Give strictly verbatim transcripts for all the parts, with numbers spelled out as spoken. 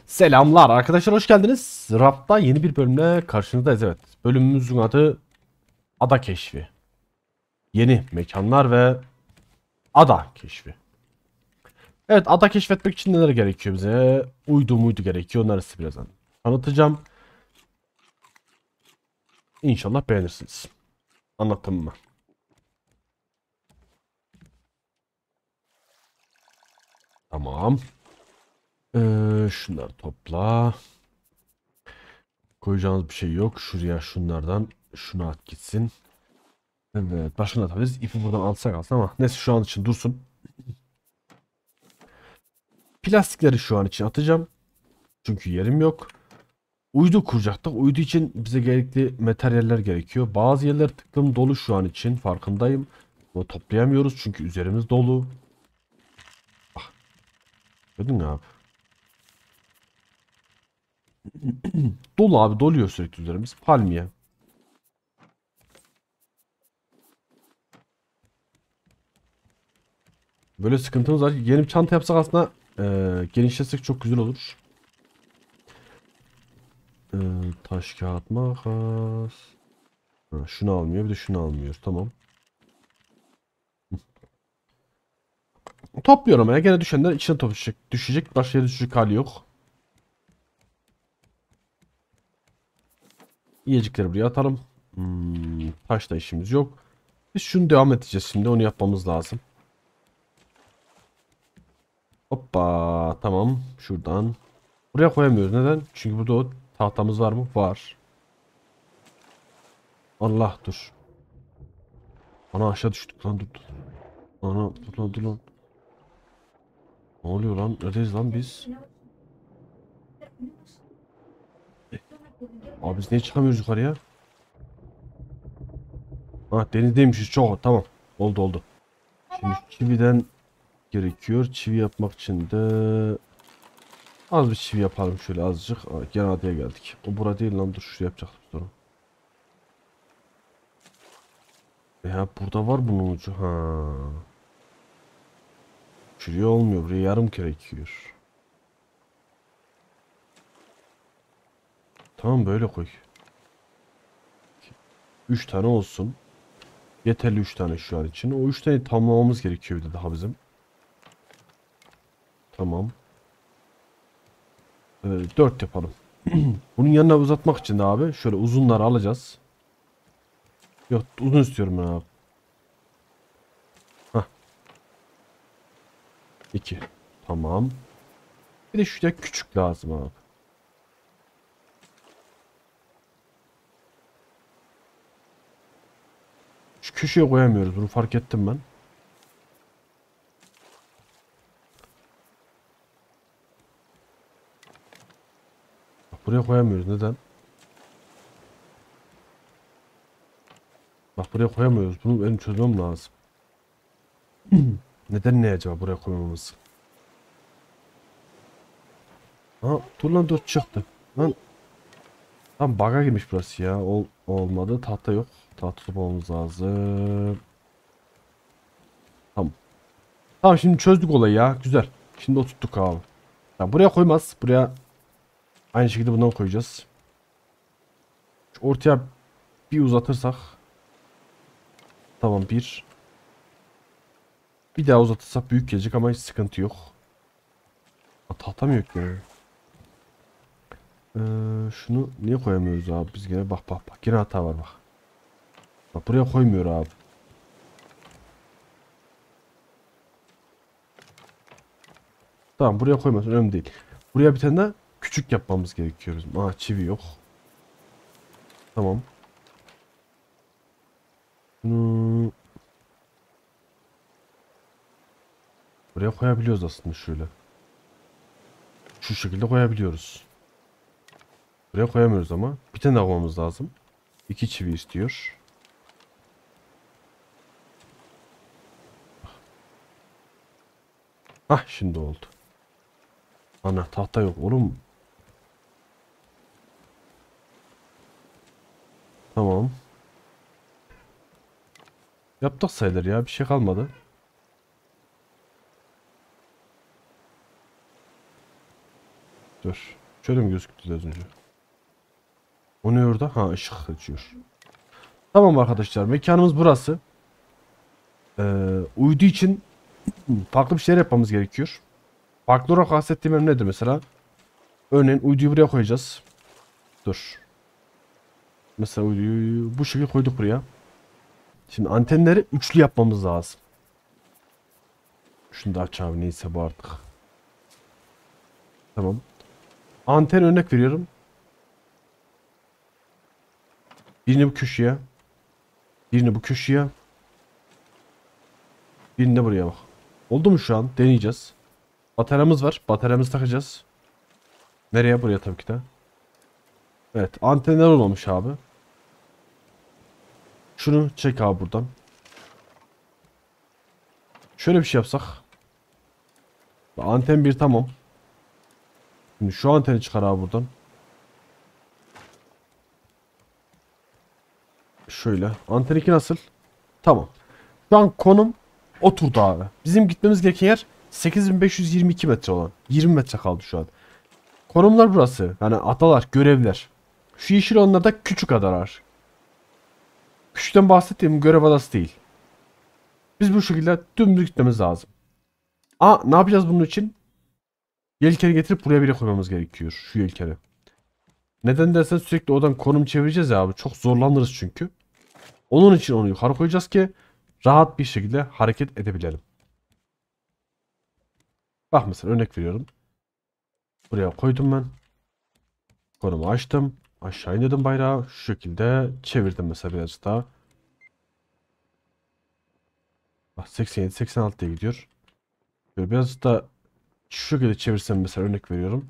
Selamlar arkadaşlar, hoş geldiniz. Rap'ta yeni bir bölümle karşınızdayız. Evet, bölümümüzün adı Ada Keşfi. Yeni mekanlar ve ada keşfi. Evet, ada keşfetmek için neler gerekiyor bize? Uydu muydu gerekiyor, onları size birazdan anlatacağım. İnşallah beğenirsiniz. Anlattım mı? Tamam. Ee, şunları topla. Koyacağımız bir şey yok. Şuraya şunlardan şunu at gitsin. Evet, başka ne atabiliriz? İpi buradan alsak aslında ama neyse, şu an için dursun. Plastikleri şu an için atacağım. Çünkü yerim yok. Uydu kuracaktık. Uydu için bize gerekli materyaller gerekiyor. Bazı yerler tıklım dolu şu an için. Farkındayım. Ama toplayamıyoruz çünkü üzerimiz dolu. Bak. Gördün mü abi? Dolu abi. Doluyor sürekli üzerimiz. Palmiye. Böyle sıkıntımız var. Yeni bir çanta yapsak aslında e, genişletsek çok güzel olur. E, taş, kağıt, makas. Ha, şunu almıyor. Bir de şunu almıyor. Tamam. Topluyorum ya. Gene düşenler içine düşecek. Düşecek. Başka yere düşecek hali yok. Yiyecekleri buraya atalım. Hmm, taşla işimiz yok. Biz şunu devam edeceğiz şimdi. Onu yapmamız lazım. Hoppa. Tamam. Şuradan. Buraya koyamıyoruz. Neden? Çünkü burada o tahtamız var mı? Var. Allah dur. Ana aşağı düştük lan, dur dur. Ana dur lan, dur lan. Ne oluyor lan? Neredeyiz lan biz? E, Abi biz niye çıkamıyoruz yukarıya? Ha, denizdeymişiz. Çok tamam. Oldu oldu. Şimdi çividen gerekiyor. Çivi yapmak için de az bir çivi yapalım şöyle azıcık. Aa, gene adaya geldik. O bura değil lan, dur şuraya yapacaktık sonra. Ya burada var bunun ucu. Ha. Şuraya olmuyor. Buraya yarım gerekiyor. Tamam, böyle koy. Üç tane olsun. Yeterli üç tane şu an için. O üç tane tamamlamamız gerekiyor bir de daha bizim. Tamam. Ee, dört yapalım. Bunun yanına uzatmak için de abi şöyle uzunları alacağız. Yok, uzun istiyorum ben abi. Hah. iki. Tamam. Bir de şuraya küçük lazım abi. Şu köşeye koyamıyoruz. Bunu fark ettim ben. Bak, buraya koyamıyoruz. Neden? Bak, buraya koyamıyoruz. Bunu benim çözmem lazım. Neden, ne acaba buraya koymamız? Ha, dur lan, dur çıktı. Lan tam bug'a girmiş burası ya. Ol, olmadı. Tahta yok. Tahta tutmamız lazım. Tamam. Tamam, şimdi çözdük olayı ya. Güzel. Şimdi oturttuk abi. Ya buraya koymaz. Buraya aynı şekilde bundan koyacağız. Şu ortaya bir uzatırsak. Tamam, bir. Bir daha uzatırsak büyük gelecek ama hiç sıkıntı yok. Ha, tahta mı yok yani? Ee, şunu niye koyamıyoruz abi biz gene? Bak bak bak. Yine hata var bak. Bak, buraya koymuyor abi. Tamam, buraya koymasın, önemli değil. Buraya bir tane daha küçük yapmamız gerekiyor bizim. Aa, çivi yok. Tamam. Bunu buraya koyabiliyoruz aslında şöyle. Şu şekilde koyabiliyoruz. Buraya koyamıyoruz ama. Bir tane daha koymamız lazım. İki çivi istiyor. Hah, şimdi oldu. Ana, tahta yok oğlum. Tamam. Yaptık sayılır ya. Bir şey kalmadı. Dur. Şöyle mi gözüktü az önce? O ne orada? Ha, ışık açıyor. Tamam arkadaşlar, mekanımız burası. Ee, uydu için farklı bir şeyler yapmamız gerekiyor. Farklı olarak bahsettiğim nedir mesela? Örneğin uyduyu buraya koyacağız. Dur. Mesela uyduyu bu şekilde koyduk buraya. Şimdi antenleri üçlü yapmamız lazım. Şunu da aç abi, neyse bu artık. Tamam. Anten örnek veriyorum. Birini bu köşeye. Birini bu köşeye. Birini de buraya bak. Oldu mu şu an? Deneyeceğiz. Bataryamız var. Bataryamızı takacağız. Nereye? Buraya tabii ki de. Evet. Antenler olmamış abi. Şunu çek abi buradan. Şöyle bir şey yapsak. Anten bir tamam. Şimdi şu anteni çıkar abi buradan. Şöyle. Anten iki nasıl? Tamam. Şu an konum oturdu abi. Bizim gitmemiz gereken yer sekiz bin beş yüz yirmi iki metre olan. yirmi metre kaldı şu an. Konumlar burası. Yani adalar, görevler. Şu yeşil onlar da küçük adalar. Küçükten bahsettiğim görev adası değil. Biz bu şekilde dümdüz gitmemiz lazım. Aa, ne yapacağız bunun için? Yelkeni getirip buraya bile koymamız gerekiyor. Şu yelkeni. Neden dersen sürekli oradan konum çevireceğiz ya abi. Çok zorlanırız çünkü. Onun için onu yukarı koyacağız ki rahat bir şekilde hareket edebilelim. Bak mesela örnek veriyorum. Buraya koydum ben. Konumu açtım. Aşağı indirdim bayrağı. Şu şekilde çevirdim mesela biraz daha. Bak seksen yedi seksen altıya gidiyor. Böyle biraz da şu şekilde çevirsem mesela örnek veriyorum.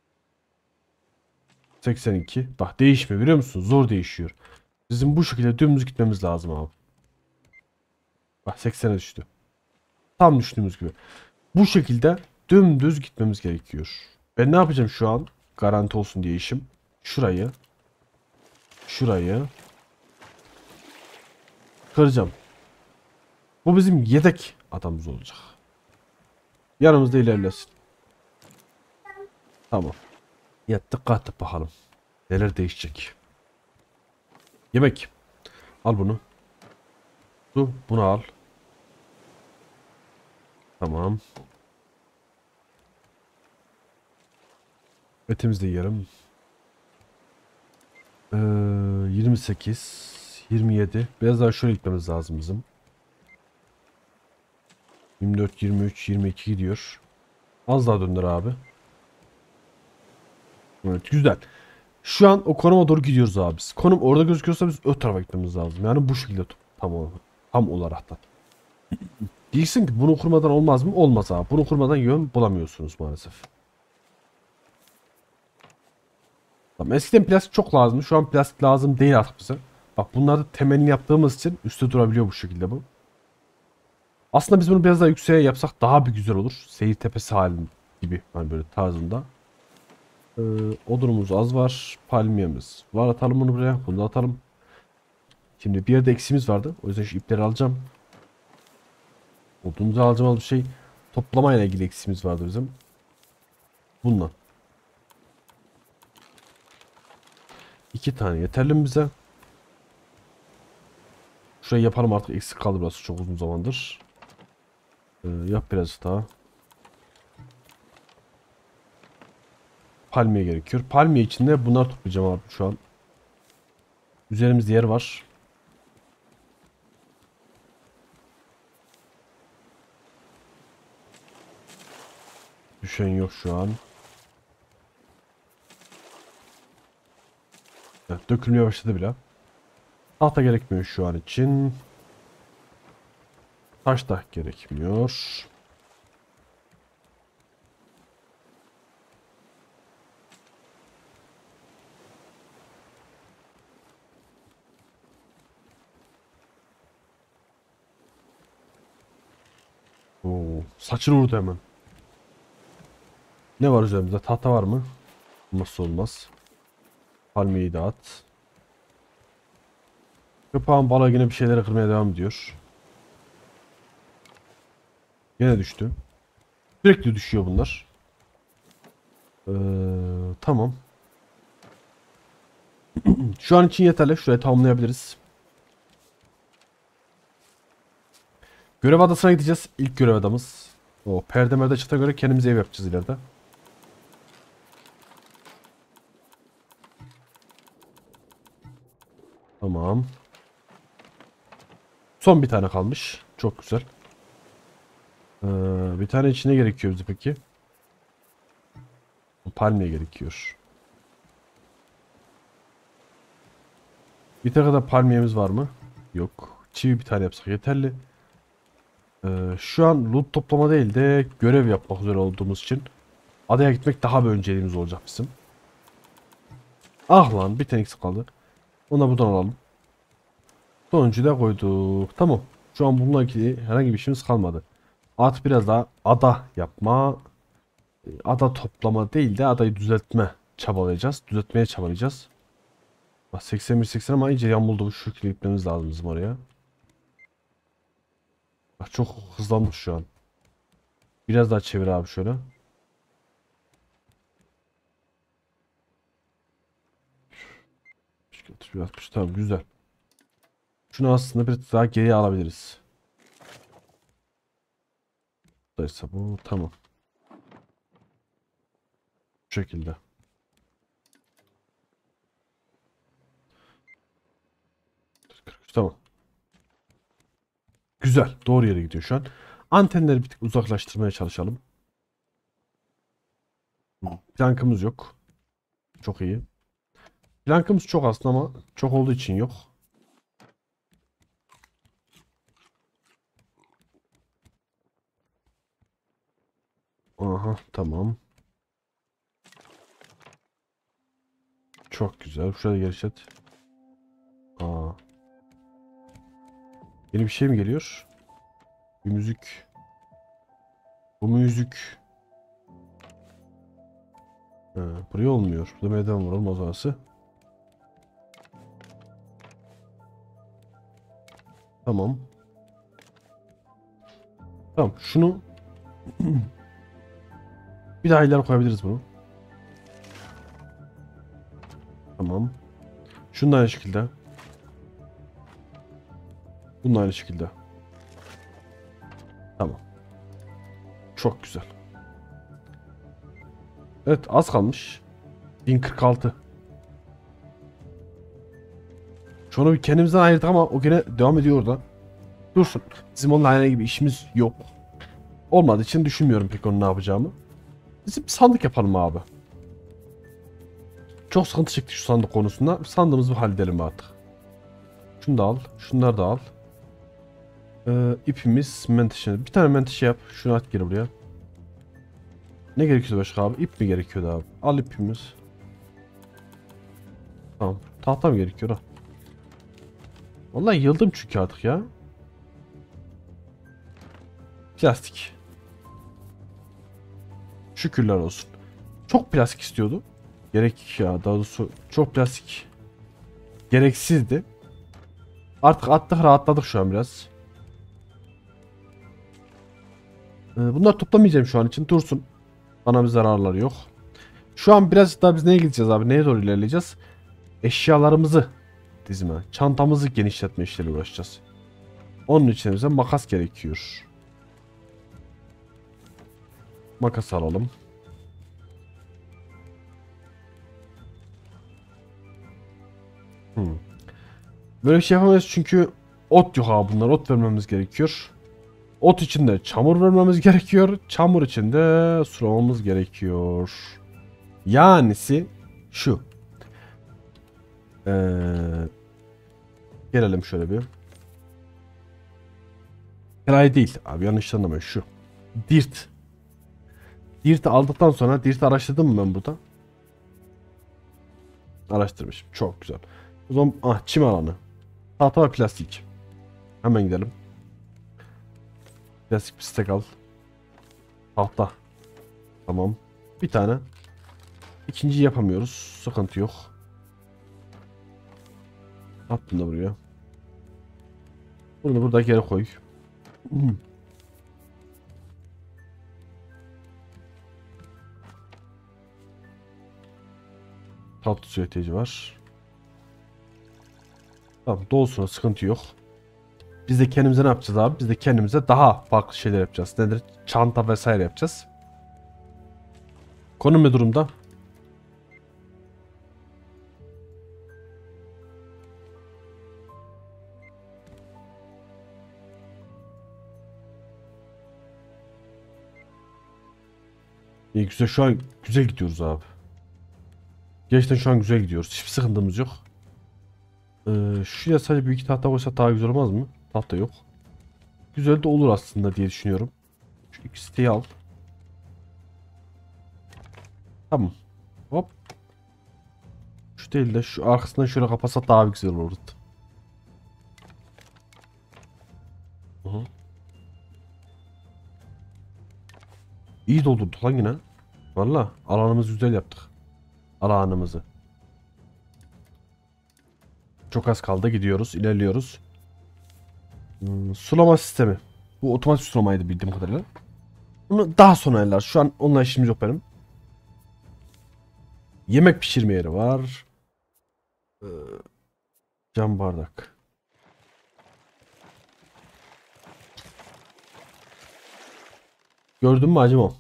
seksen iki. Bak değişmiyor, biliyor musun? Zor değişiyor. Bizim bu şekilde dümdüz gitmemiz lazım abi. Bak seksene düştü. Tam düşündüğümüz gibi. Bu şekilde dümdüz gitmemiz gerekiyor. Ben ne yapacağım şu an? Garanti olsun diye işim. Şurayı. Şurayı. Kıracağım. Bu bizim yedek adamımız olacak. Yanımızda ilerlesin. Tamam. Yattık kalktık bakalım. Neler değişecek. Yemek. Al bunu. Su, bunu al. Tamam. Etimizi de yiyelim. Ee, yirmi sekiz, yirmi yedi. Biraz daha şöyle gitmemiz lazım bizim. yirmi dört, yirmi üç, yirmi iki gidiyor. Az daha döndür abi. Evet, güzel. Şu an o konuma doğru gidiyoruz abi biz. Konum orada gözüküyorsa biz öte tarafa gitmemiz lazım. Yani bu şekilde tam olarak. Tam olarak da. Diyeceksin ki bunu kurmadan olmaz mı? Olmaz abi. Bunu kurmadan yön bulamıyorsunuz maalesef. Tamam, eskiden plastik çok lazımdı. Şu an plastik lazım değil artık bize. Bak bunları da temelini yaptığımız için üstte durabiliyor bu şekilde bu. Aslında biz bunu biraz daha yükseğe yapsak daha bir güzel olur. Seyir tepesi halinde gibi hani böyle tarzında. Ee, odunumuz az var. Palmiyemiz var. Atalım bunu buraya. Bunu da atalım. Şimdi bir yerde eksiğimiz vardı. O yüzden şu ipleri alacağım. Odunumuzu alacağım bir şey. Toplamayla ilgili eksiğimiz vardı bizim. Bundan. İki tane yeterli mi bize? Şurayı yapalım artık, eksik kaldı burası çok uzun zamandır. Ee, yap biraz daha. Palmiye gerekiyor. Palmiye içinde bunlar toplayacağım abi şu an. Üzerimizde yer var. Düşen yok şu an. Evet, dökülmeye başladı bile. Tahta gerekmiyor şu an için. Taş da gerekmiyor. Oo, saçını vurdu hemen. Ne var üzerimizde? Tahta var mı? Nasıl olmaz? Palmiyeyi de at. Köpağın balığı yine bir şeyleri kırmaya devam ediyor. Yine düştü. Sürekli düşüyor bunlar. Ee, tamam. Şu an için yeterli. Şurayı tamamlayabiliriz. Görev adasına gideceğiz. İlk görev adamız. O perde merde çıta göre kendimize ev yapacağız ileride. Tamam. Son bir tane kalmış. Çok güzel. Ee, bir tane içine gerekiyor bize peki. Palmiye gerekiyor. Bir tane kadar palmiyemiz var mı? Yok. Çivi bir tane yapsak yeterli. Ee, şu an loot toplama değil de görev yapmak üzere olduğumuz için adaya gitmek daha bir önceliğimiz olacak bizim. Ah lan bir tane eksik kaldı. Onu da buradan alalım. Sonuncuyu da koyduk. Tamam. Şu an bununla ilgili herhangi bir işimiz kalmadı. Artık biraz daha ada yapma, ada toplama değil de adayı düzeltme çabalayacağız. Düzeltmeye çabalayacağız. Bak seksen bir seksen ama iyice yamuldu bu, şu gitmemiz lazım bizim oraya. Bak çok hızlandık şu an. Biraz daha çevir abi şöyle. Biraz tamam güzel. Şunu aslında bir daha geriye alabiliriz. Dolayısıyla bu tamam. Bu şekilde. Tamam. Güzel. Doğru yere gidiyor şu an. Antenleri bir tık uzaklaştırmaya çalışalım. Plankımız yok. Çok iyi. Plankımız çok aslında ama çok olduğu için yok. Aha tamam. Çok güzel. Şurada genişlet. Aa. Yeni bir şey mi geliyor? Bir müzik. Bu müzik. Ha, buraya olmuyor. Burada meydan var. Olmaz orası. Tamam. Tamam. Şunu bir daha ileri koyabiliriz bunu. Tamam. Şunu da aynı şekilde. Bunun aynı şekilde. Tamam. Çok güzel. Evet az kalmış. bin kırk altı. Şunu bir kendimizden ayırdık ama o gene devam ediyor orada. Dursun. Bizim onunla herhangi gibi işimiz yok. Olmadığı için düşünmüyorum pek onu ne yapacağımı. Bizim bir sandık yapalım abi. Çok sıkıntı çektik şu sandık konusunda. Sandığımızı halledelim artık. Şunu da al. Şunları da al. Ee, ipimiz menteşe. Bir tane menteşe yap. Şunu at geri buraya. Ne gerekiyordu başka abi? İp mi gerekiyordu abi? Al ipimiz. Tamam. Tahta mı gerekiyor ha? Vallahi yıldım çünkü artık ya. Plastik. Şükürler olsun. Çok plastik istiyordu. Gerek ya daha doğrusu çok plastik. Gereksizdi. Artık attık rahatladık şu an biraz. Ee, bunları toplamayacağım şu an için. Dursun. Bana bir zararları yok. Şu an biraz daha biz neye gideceğiz abi? Neye doğru ilerleyeceğiz? Eşyalarımızı dizme. Çantamızı genişletme işleri uğraşacağız. Onun için bize makas gerekiyor. Makas alalım. Hmm. Böyle bir şey yapamayız çünkü ot yok abi bunlar. Ot vermemiz gerekiyor. Ot için de çamur vermemiz gerekiyor. Çamur için de sulamamız gerekiyor. Yanisi şu. Ee, gelelim şöyle bir. Kray değil abi yanlış anlamayın şu. Dirt. Dirt'i aldıktan sonra Dirt'i araştırdım mı ben burada? Araştırmışım. Çok güzel. O zaman ah çim alanı. Tahta ve plastik. Hemen gidelim. Plastik bir stek al. Tahta. Tamam. Bir tane. İkinciyi yapamıyoruz. Sıkıntı yok. At bunu da buraya. Bunu da burada geri koy. Tatlı suya ihtiyacı var. Tamam, dolsun, sıkıntı yok. Biz de kendimize ne yapacağız abi? Biz de kendimize daha farklı şeyler yapacağız. Nedir? Çanta vesaire yapacağız. Konum ne durumda? İyi, güzel, şu an güzel gidiyoruz abi. Gerçekten şu an güzel gidiyoruz. Hiçbir sıkıntımız yok. Ee, şuraya sadece bir iki tahta koysak daha güzel olmaz mı? Tahta yok. Güzel de olur aslında diye düşünüyorum. Şu iki siteyi al. Tamam. Hop. Şu değil de şu arkasından şöyle kapasak daha güzel olurdu. Hı hı. İyi doldurduk lan yine. Valla alanımızı güzel yaptık. Alanımızı. Çok az kaldı, gidiyoruz, ilerliyoruz. Hmm, sulama sistemi. Bu otomatik sulamaydı bildiğim kadarıyla. Bunu daha sonra ayarlar. Şu an onunla işimiz yok benim. Yemek pişirme yeri var. Ee, cam bardak. Gördün mü acım o?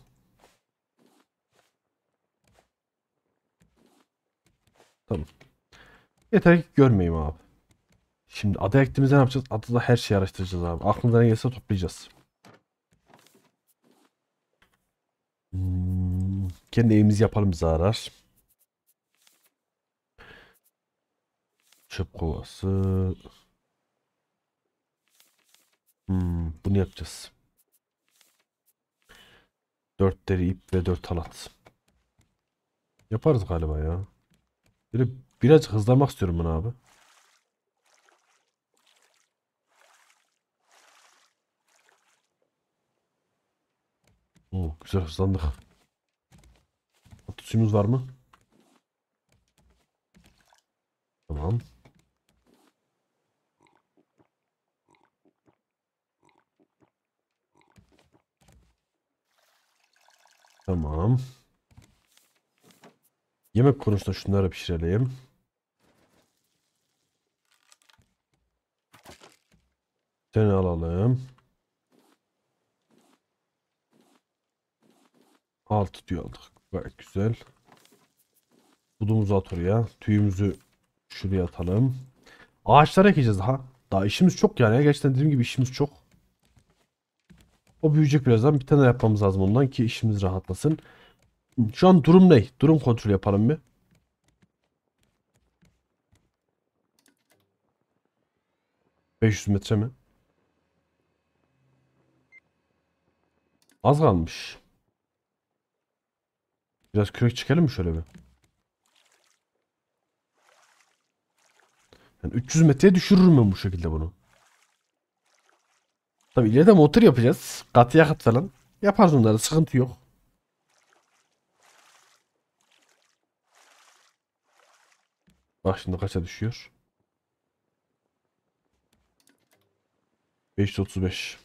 Tamam. Yeter ki görmeyeyim abi. Şimdi adaya gittiğimizde ne yapacağız? Adada her şeyi araştıracağız abi. Aklımıza ne gelirse toplayacağız. Hmm, kendi evimizi yapalım zarar. Çöp kovası. Hmm, bunu yapacağız. Dört deri ip ve dört halat. Yaparız galiba ya. Böyle birazcık hızlanmak istiyorum ben abi. Oo, güzel hızlandık. Atlı suyumuz var mı? Tamam. Tamam. Yemek konusunda şunları pişirelim. Seni alalım. Altı tüy aldık. Gayet güzel. Budumuzu at oraya. Tüyümüzü şuraya atalım. Ağaçlar ekeceğiz daha. Daha işimiz çok yani. Gerçekten dediğim gibi işimiz çok. O büyüyecek birazdan. Bir tane yapmamız lazım ondan ki işimiz rahatlasın. Şu an durum ne? Durum kontrolü yapalım bir. beş yüz metre mi? Az kalmış. Biraz kürek çekelim mi şöyle bir? Yani üç yüz metreye düşürürüm ben bu şekilde bunu. Tabii ileride motor yapacağız. Katı yakıt falan. Yaparız onları, sıkıntı yok. Bak şimdi kaça düşüyor? beş yüz otuz beş.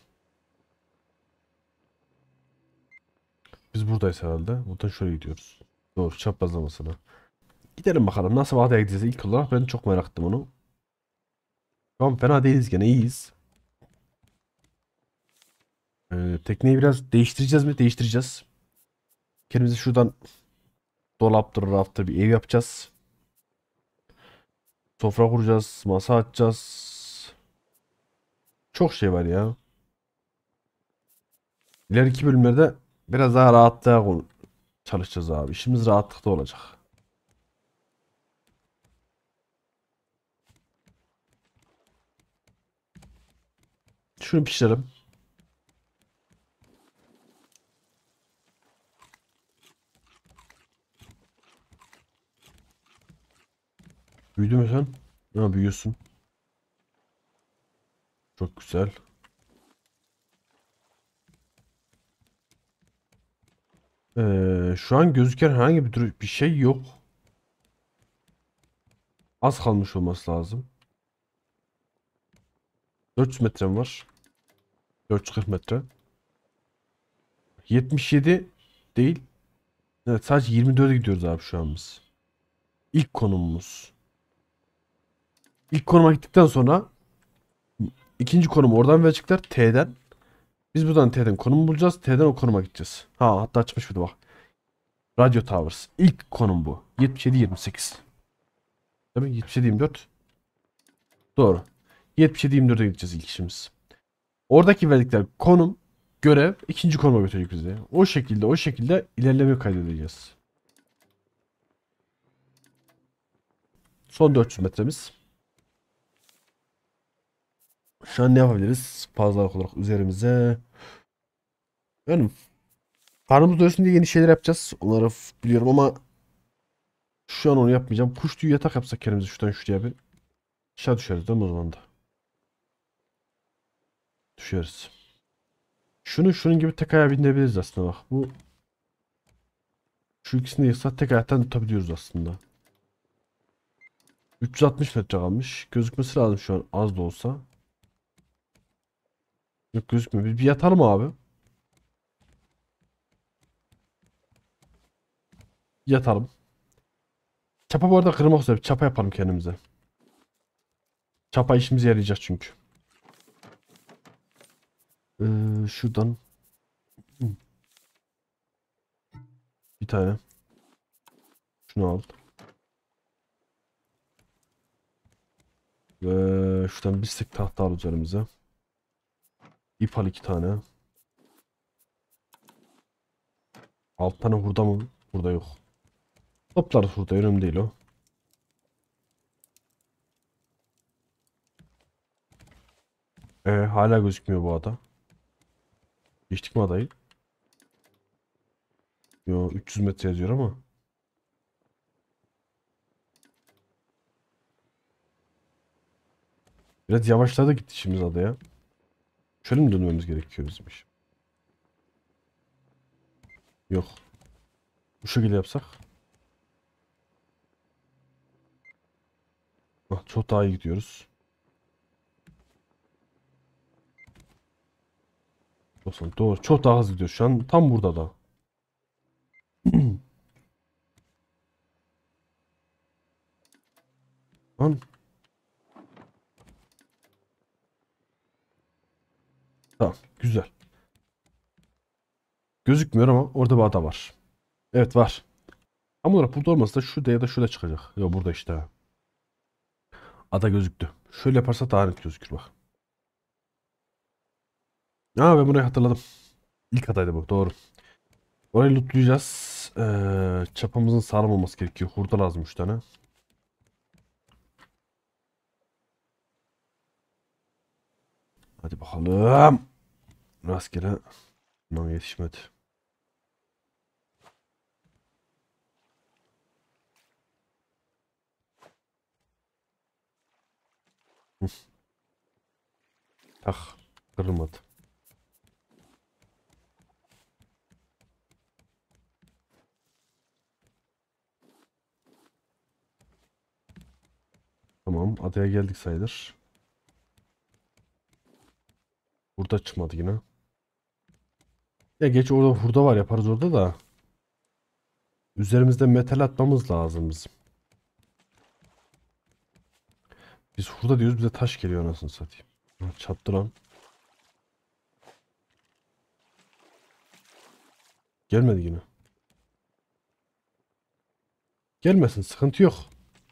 Biz buradayız herhalde. Buradan şöyle gidiyoruz. Doğru, çaprazlamasına. Gidelim bakalım nasıl adaya gideceğiz ilk olarak. Ben çok merak ettim onu. Tamam, fena değiliz, gene iyiyiz. Ee, tekneyi biraz değiştireceğiz mi? Değiştireceğiz. Kendimize şuradan dolaptır, raftır bir ev yapacağız. Sofra kuracağız. Masa açacağız. Çok şey var ya. İleriki bölümlerde biraz daha rahatlığa konu- çalışacağız abi. İşimiz rahatlıkta olacak. Şunu pişirelim. Büyüdü mü sen? Ha, büyüyorsun. Çok güzel. Ee, şu an gözüken herhangi bir, dur- bir şey yok. Az kalmış olması lazım. dört yüz metrem var. dört yüz kırk metre. yetmiş yedi değil. Evet, sadece yirmi dörde gidiyoruz abi şu an biz. İlk konumumuz. İlk konuma gittikten sonra ikinci konum oradan verecekler T'den. Biz buradan T'den konum bulacağız. T'den o konuma gideceğiz. Ha hatta açmış bir de bak. Radio Towers. İlk konum bu. yetmiş yedi yirmi sekiz. Değil mi? yetmiş yedi yirmi dört. Doğru. yetmiş yedi yirmi dörde gideceğiz ilk işimiz. Oradaki verdikleri konum, görev ikinci konuma götürecek bizi. O şekilde o şekilde ilerleme kaydedeceğiz. Son dört yüz metremiz. Şu an ne yapabiliriz? Fazlalık olarak üzerimize. Yani karnımız doyursun diye yeni şeyler yapacağız. Onları f- biliyorum ama şu an onu yapmayacağım. Kuş tüyü yatak yapsak kendimize şuradan şuraya bir. Aşağı düşeriz değil mi o zaman da? Düşeriz. Şunu şunun gibi tek ayağa bindirebiliriz aslında bak. Bu şu ikisini yıksak tek ayaktan tutabiliyoruz aslında. üç yüz altmış metre kalmış. Gözükmesi lazım şu an az da olsa. Yok gözükmüyor. Bir, bir yatalım abi. Yatalım. Çapa bu arada kırmak üzere. Çapa yapalım kendimize. Çapa işimize yarayacak çünkü. Ee, şuradan bir tane. Şunu al. Ve şuradan bir stek tahta al üzerimize. İp al iki tane. Alt tane hurda mı? Burada yok. Toplarız hurda. Önemli değil o. Ee, hala gözükmüyor bu ada. Geçtik mi adayı? Yo üç yüz metre yazıyor ama. Biraz yavaşladı gitti işimiz adaya. Şöyle mi dönmemiz gerekiyor bizim iş? Yok. Bu şekilde yapsak. Ah, çok daha iyi gidiyoruz. doksan doğru. Çok daha hızlı gidiyoruz. Şu an tam burada da. Lan tamam. Güzel. Gözükmüyor ama orada bir ada var. Evet var. Ama olarak burada olmasa da şurada ya da şurada çıkacak. Ya burada işte. Ada gözüktü. Şöyle yaparsa daha net gözükür bak. Aa ben burayı hatırladım. İlk adaydı bu. Doğru. Orayı lootlayacağız. Ee, çapamızın sağlam olması gerekiyor. Hurda lazım üç tane. Hadi bakalım. Rastgele. Lan yetişmedi. Hı, tak. Kırılmadı. Tamam. Adaya geldik sayılır. Burada çıkmadı yine. Ya geç orada hurda var yaparız orada da. Üzerimizde metal atmamız lazım bizim. Biz hurda diyoruz bize taş geliyor anasını satayım. Ha, çattı lan. Gelmedi yine. Gelmesin sıkıntı yok.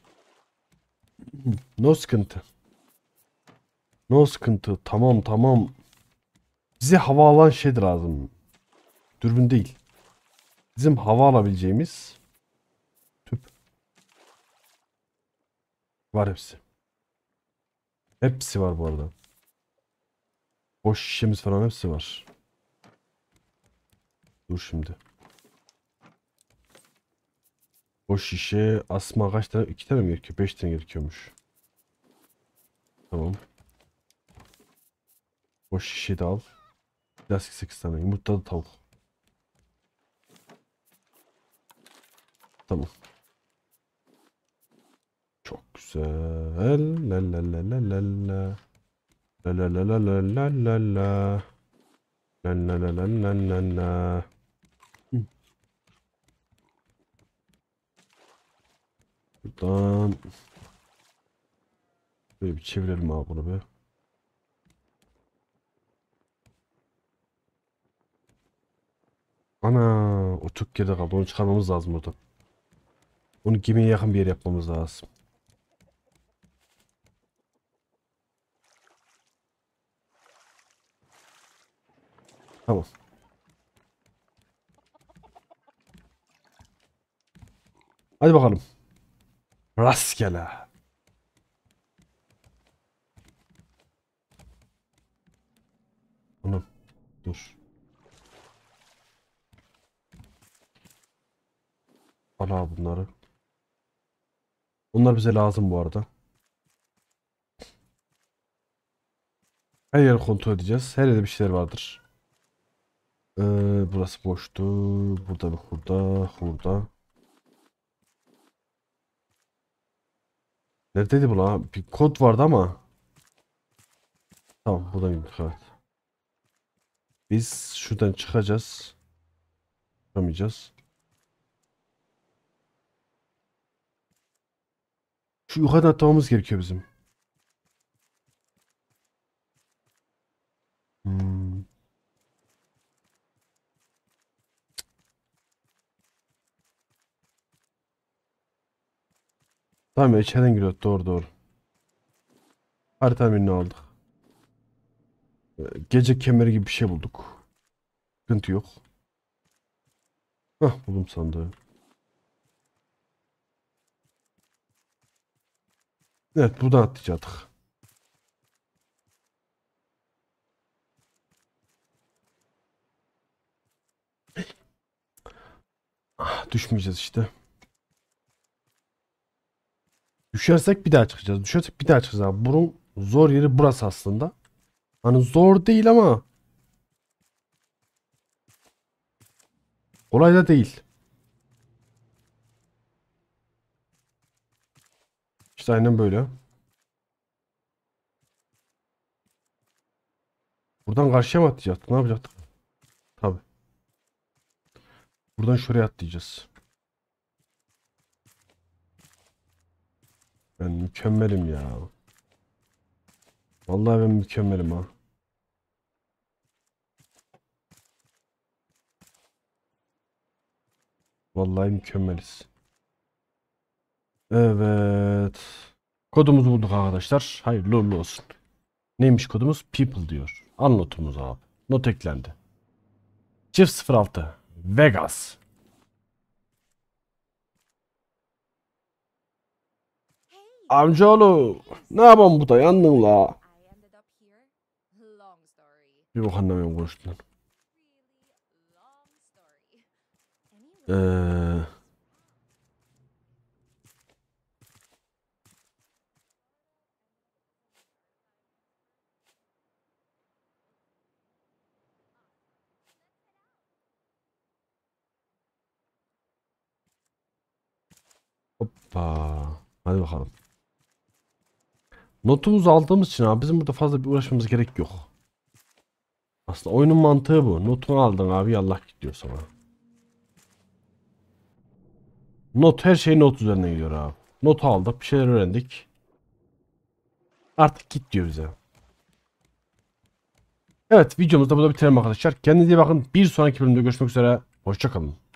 No sıkıntı. No sıkıntı. Tamam tamam. Bize hava alan şey lazım. Dürbün değil. Bizim hava alabileceğimiz tüp var hepsi. Hepsi var bu arada. Boş şişemiz falan hepsi var. Dur şimdi. Boş şişe asma kaç tane? iki tane mi gerekiyor? Beş tane gerekiyormuş. Tamam. Boş şişe de al. Plastik sekiz tane. Yumurtalı tavuk. Tamam. Çok güzel. La la la la la la. La la la la la la la la. La la la la la la la. Hı. Buradan böyle bir çevirelim abi bunu be. Ana, o çok geride kaldı. Onu çıkarmamız lazım buradan. Onu gemiye yakın bir yer yapmamız lazım. Tamam. Hadi bakalım. Rastgele. Anam. Dur. Al abi bunları. Bunlar bize lazım bu arada. Her yeri kontrol edeceğiz. Her yerde bir şeyler vardır. Ee, burası boştu. Burada bir hurda. Hurda. Neredeydi bu lan? Bir kod vardı ama. Tamam, buradan gittik, evet. Biz şuradan çıkacağız. Çıkamayacağız. Şu yukarıdan atlamamız gerekiyor bizim. Hmm. Tamam ya, içeriden giriyor. Doğru doğru. Harita menüsünü aldık. Ee, Gece kemeri gibi bir şey bulduk. Sıkıntı yok. Hah, buldum sandığı. Evet, buradan atlayacaktık. Ah, düşmeyeceğiz işte. Düşersek bir daha çıkacağız. Düşersek bir daha çıkacağız abi. Bunun zor yeri burası aslında. Hani zor değil ama kolay da değil. İşte aynen böyle. Buradan karşıya mı atlayacaktık? Ne yapacaktık? Tabii. Buradan şuraya atlayacağız. Ben mükemmelim ya. Vallahi ben mükemmelim ha. Vallahi mükemmeliz. Evet. Kodumuzu bulduk arkadaşlar. Hayırlı uğurlu olsun. Neymiş kodumuz? People diyor. Al notumuzu abi. Not eklendi. Çift sıfır altı. Vegas. Amcaoğlu. Ne yapalım burada? Yandın la. Bir bak anlamıyorum konuştuğunu. Eee... Hoppa. Hadi bakalım. Notumuzu aldığımız için abi bizim burada fazla bir uğraşmamız gerek yok. Aslında oyunun mantığı bu. Notunu aldın abi, yallah gidiyor sana. Not, her şey not üzerine gidiyor abi. Not aldık, bir şeyler öğrendik. Artık git diyor bize. Evet, videomuzda burada bitirelim arkadaşlar. Kendinize iyi bakın. Bir sonraki bölümde görüşmek üzere. Hoşça kalın.